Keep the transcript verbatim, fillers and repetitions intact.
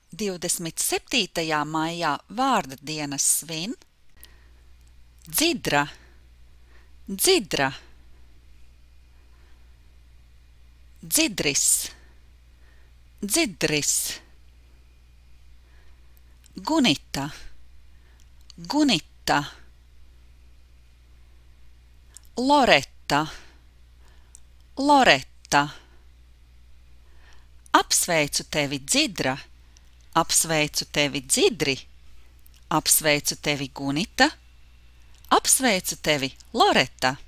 divdesmit septītajā maijā vārda dienas svin Dzidra, Dzidra, Dzidris, Dzidris, Gunita, Gunita, Loreta, Loreta. Apsveicu tevi, Dzidra, apsveicu tevi, Dzidri, apsveicu tevi, Gunita, apsveicu tevi, Loreta.